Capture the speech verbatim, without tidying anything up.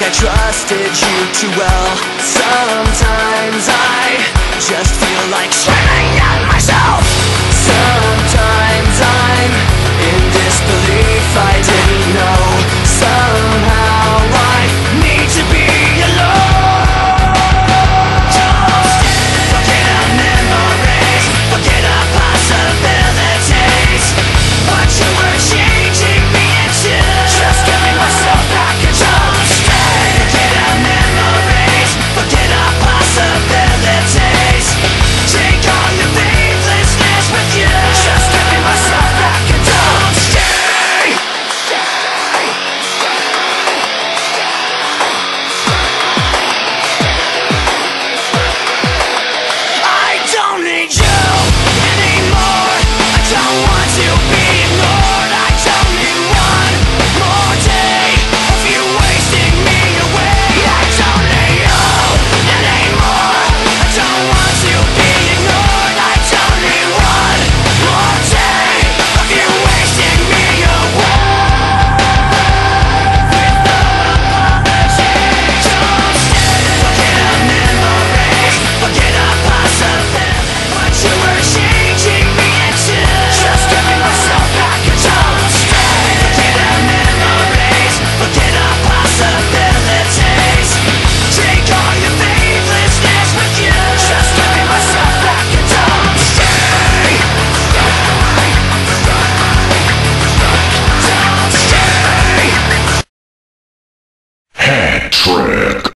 like I trusted you too well. Sometimes I just feel like screaming at myself. Sometimes I'm in disbelief, I didn't know. Somehow I need to be alone. Forget our memories, forget our possibilities. What you were changing me into, just giving myself back a don't stay. Forget our memories, forget our possibilities. Take all your faithlessness with you, just giving myself back a don't stay. I don't need you anymore. I don't want to be ignored. I don't need one more day of you wasting me away. I don't need you anymore. I don't want to be ignored. I don't need one more day of you wasting me away. With no apology, don't stay. Forget our memories, forget our possibilities. What you were changing me into, just giving myself back a don't stay. Forget our memories, forget our possibilities. Take all your faithlessness with you, just giving myself back a don't stay. Don't stay. Hat trick.